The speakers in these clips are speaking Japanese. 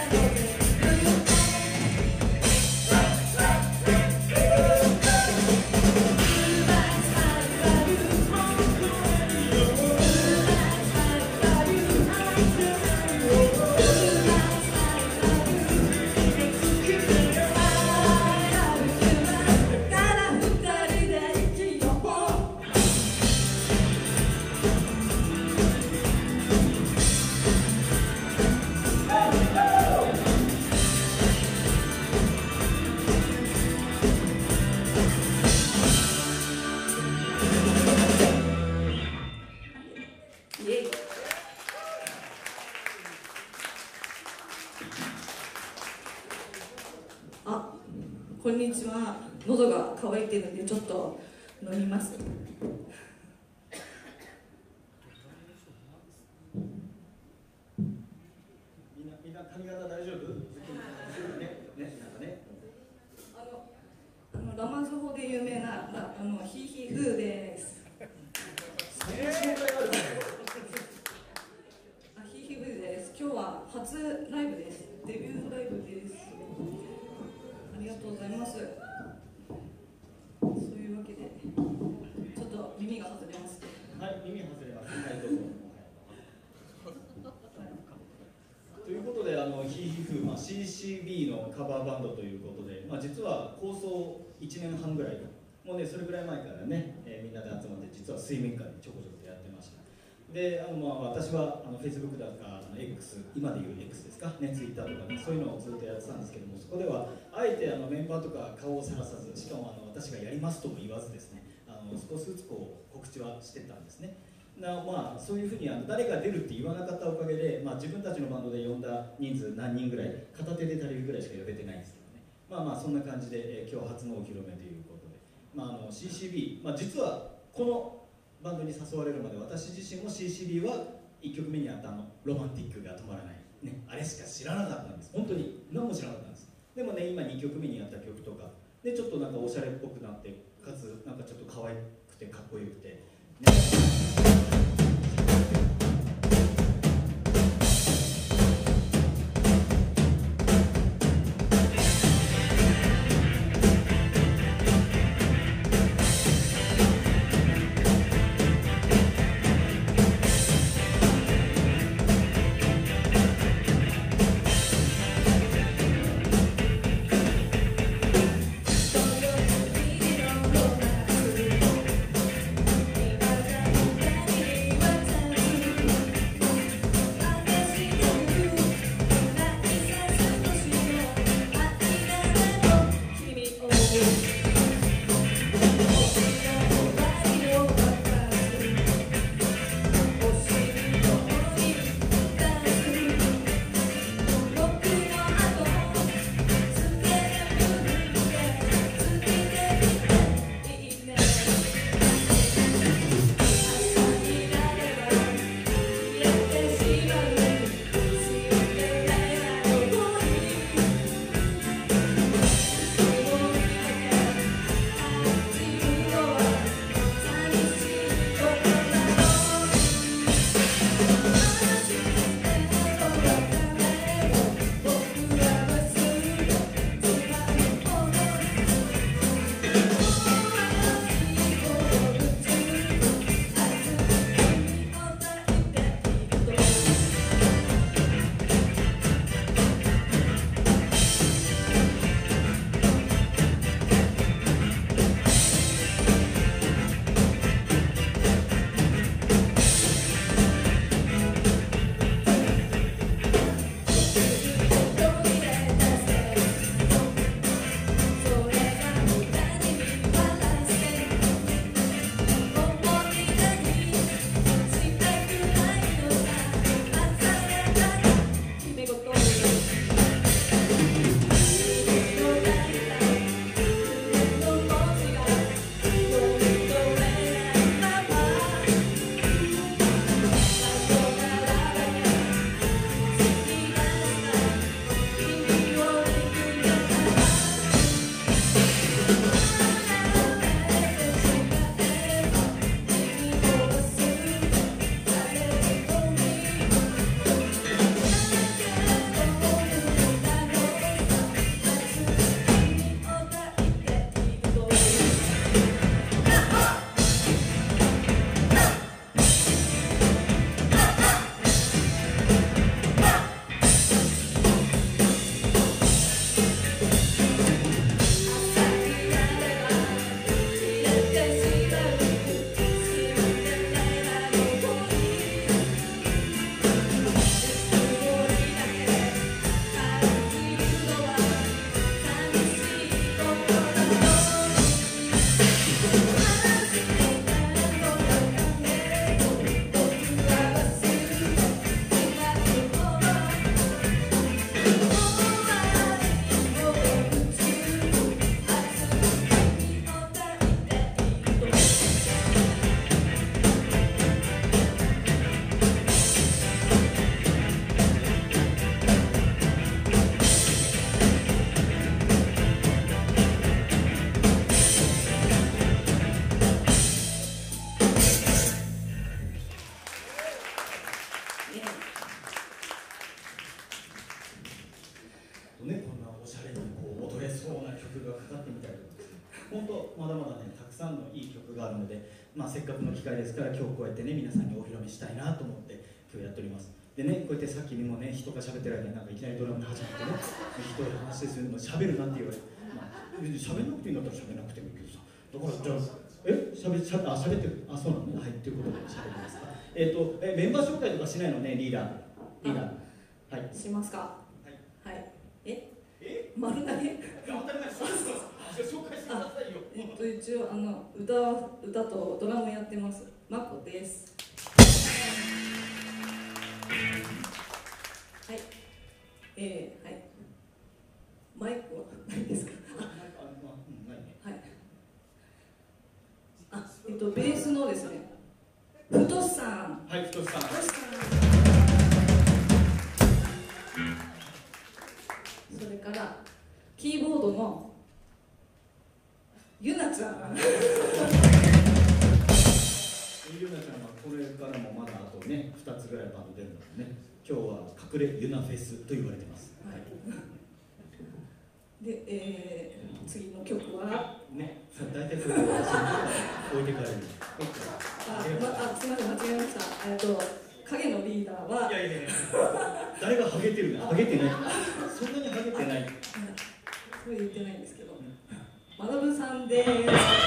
こんにちは。喉が渇いてるんでちょっと飲みます。 みんな髪型大丈夫？ ラマズ法で有名なヒーヒーフーです。 そんな紹介があるの？ ヒーヒーフーです。今日は初ライブです。デビューライブです。ありがとうございます。そういうわけでちょっと耳が外れます。 はい、耳外れます。はい、どうぞ。ということで、ヒーヒーフー、CCB のカバーバンドということで、実は構想1年半ぐらい、もうね、それぐらい前からね、みんなで集まって、実は水面下でちょこちょこやってました。で、私はFacebook だとかX、今でいう X ですかね、Twitter とかね、そういうのをずっとやってたんですけども、そこではあえてメンバーとか顔をさらさず、しかも私がやりますとも言わずですね、少しずつこう告知はしてたんですね。そういうふうに誰が出るって言わなかったおかげで、自分たちのバンドで呼んだ人数何人ぐらい、片手で足りるぐらいしか呼べてないんですけどね、そんな感じで、今日初のお披露目ということで、CCB、実はこのバンドに誘われるまで私自身も CCB は1曲目にあったロマンティックが止まらない、ね、あれしか知らなかったんです。本当に何も知らなかったんです。でもね、今2曲目にあった曲とかでちょっとなんかおしゃれっぽくなって、かつなんかちょっと可愛くてかっこよくて、ねとね、こんなおしゃれにこう踊れそうな曲がかかってみたりとか、本当まだまだねたくさんのいい曲があるので、せっかくの機会ですから今日こうやってね皆さんにお披露目したいなと思って今日やっております。でね、こうやってさっきにもね人が喋ってる間になんかいきなりドラムが始まってね、人の話するの喋るなって言われて、喋んなくていいんだったら喋んなくてもいいけどさ、だからじゃあ喋ってる、そうなのね、はい、ということで喋ります。メンバー紹介とかしないのね、リーダー、はい、 しますか。はい。丸投げ。 当たり前です。紹介してくださいよ。 一応歌とドラムやってます。マコです。はい。はい。マイクはないですか。はい。ベースのですね。ふとしさん。 はい、ふとしさん。 それからキーボードのゆなちゃん。 ゆなちゃんはこれからもまだあとね2つぐらいバンド出るのでね、今日は隠れゆなフェスと言われてます。はい、で、次の曲はね、大体これで置いてかれる。 すみません、間違えました。影のリーダーは。 いや誰がハゲてるの？ハゲてない。そんなにハゲてない。 それ言ってないんですけど。まなぶさんです。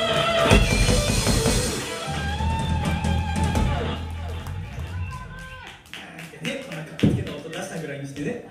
ね、こんなかっこつけた音出したぐらいにしてね。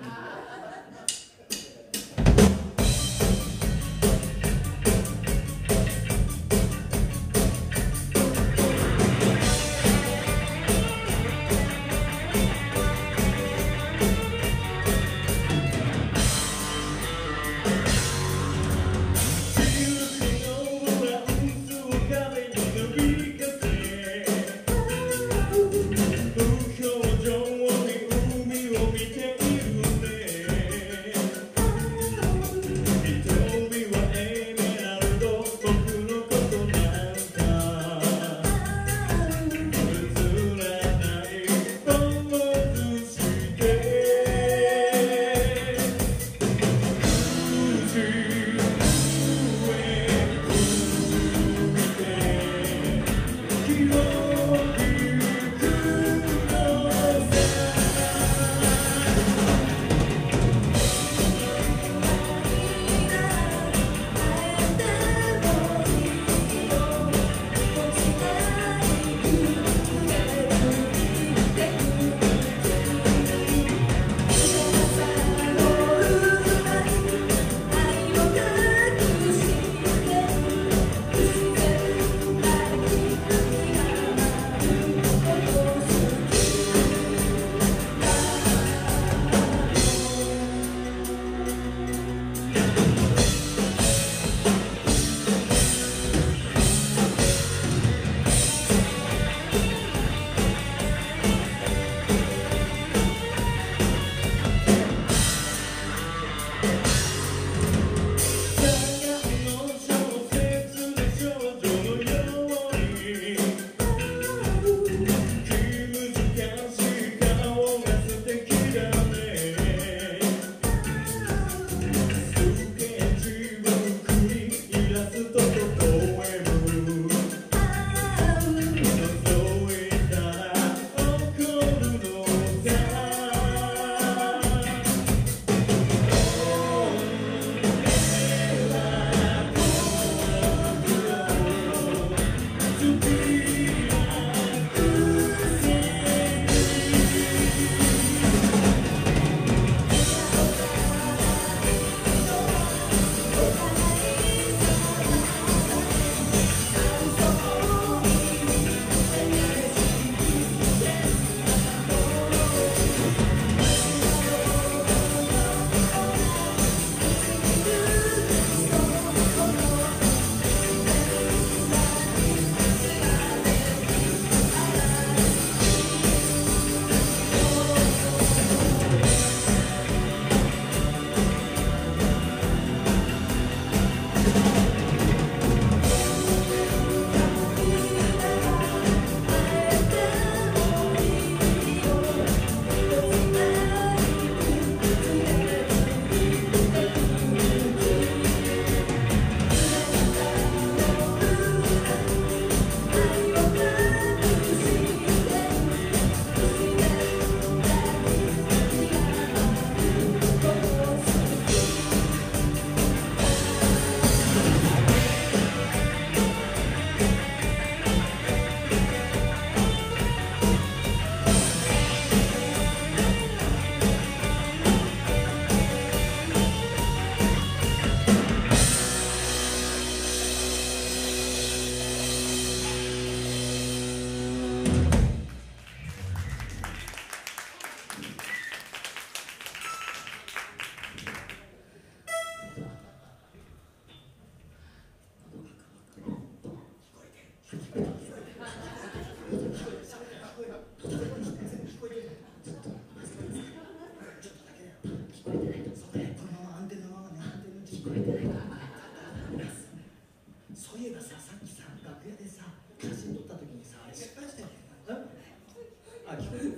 聞こえてないと思います。そういえばさ、さっきさ、楽屋でさ、写真撮った時にさ、あれ失敗したよね。あ、聞こえてる。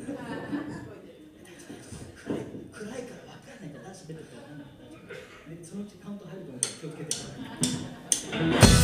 暗いから分かんないから、喋ってるから分かんない。で、そのうちカウント入ると思うから気をつけてください。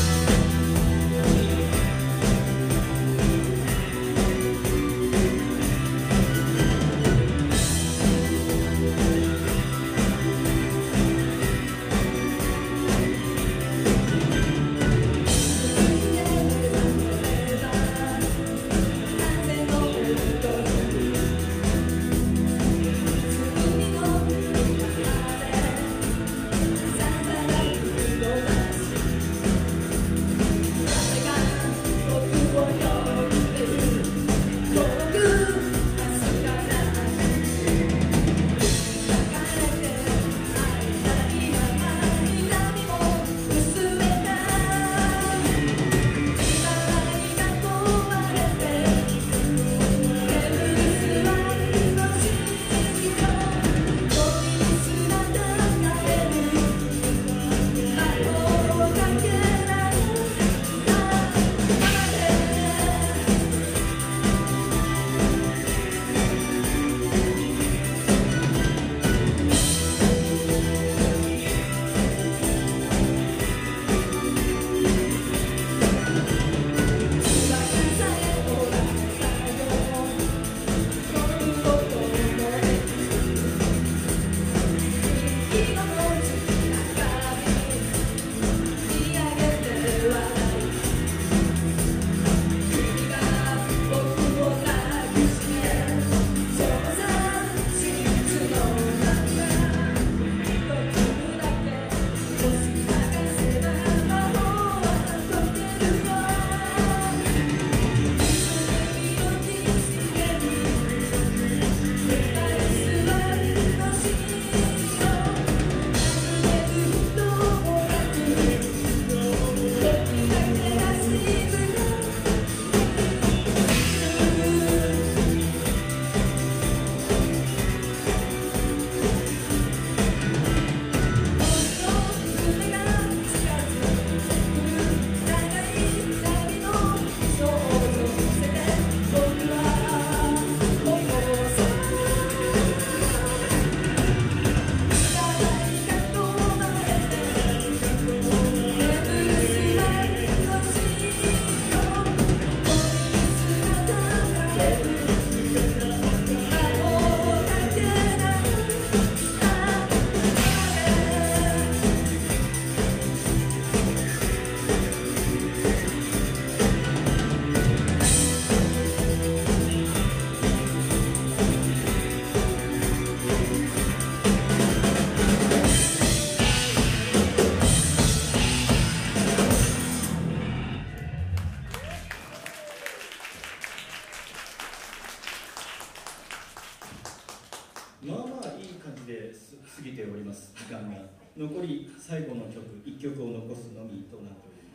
まあまあいい感じで過ぎております。時間が残り最後の曲1曲を残すのみとなっております。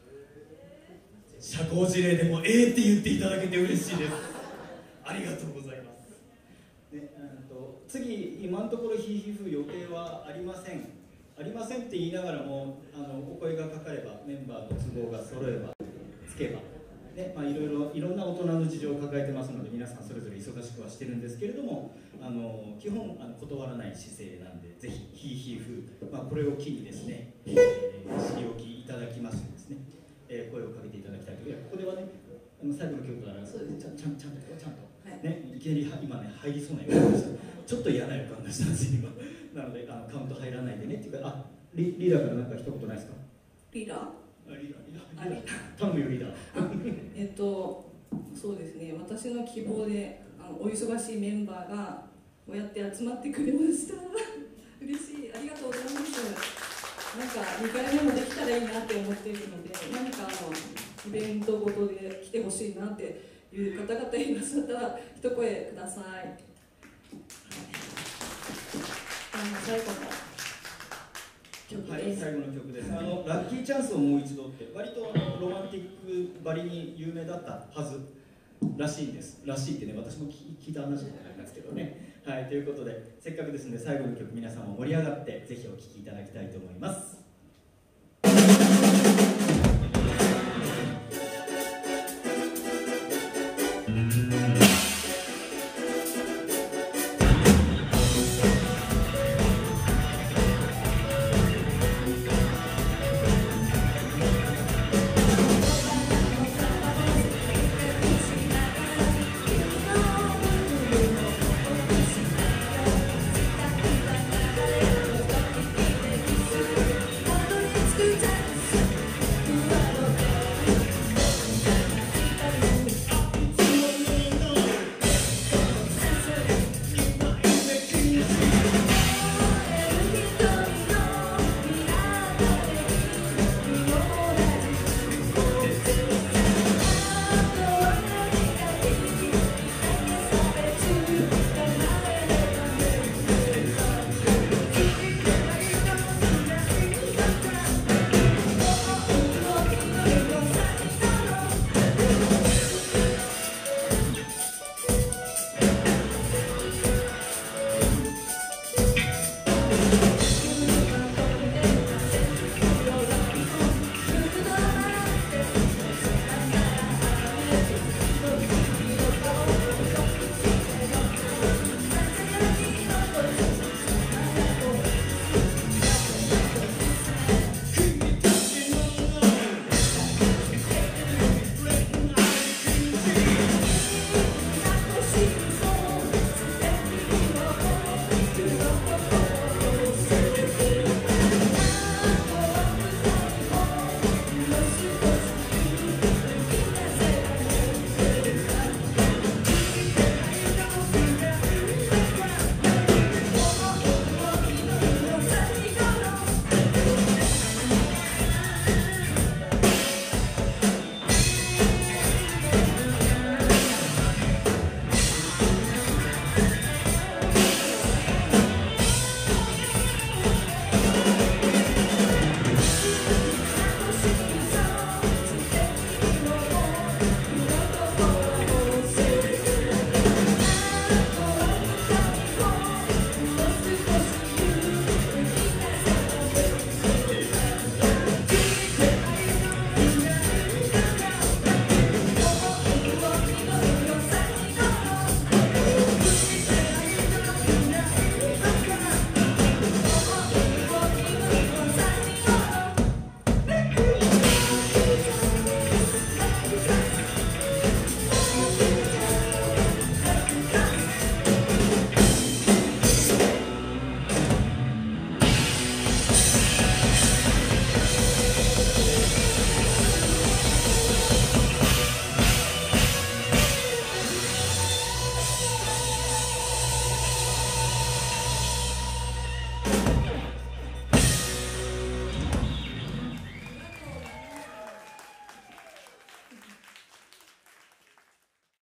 社交辞令でもって言っていただけて嬉しいです。ありがとうございます。で、次今のところヒーヒーフー予定はありません。ありませんって言いながらもお声がかかればメンバーの都合が揃えばつけば。ね、いろんな大人の事情を抱えてますので皆さんそれぞれ忙しくはしてるんですけれども基本断らない姿勢なんでぜひヒーヒーフー、これを機にですね、知りおきいただきましてですね、声をかけていただきたいというここではね最後の曲からちゃんと、はいね、いきなり今ね入りそうな予感でしたちょっと嫌な予感がしたんです今なのでカウント入らないでねっていうかリーダーから何か一言ないですか？ リーダー頼むよリーダーそうですね、私の希望でお忙しいメンバーがこうやって集まってくれました嬉しい、ありがとうございます。なんか2回目もできたらいいなって思っているので何かイベントごとで来てほしいなっていう方々いらっしゃったら一声ください。最後の曲です。 はい、最後の曲です。ラッキーチャンスをもう一度って割とロマンティックばりに有名だったはずらしいんです。らしいってね、私も聞いた話じゃないんですけどね。 はい、ということでせっかくですので最後の曲皆さんも盛り上がってぜひお聴きいただきたいと思います。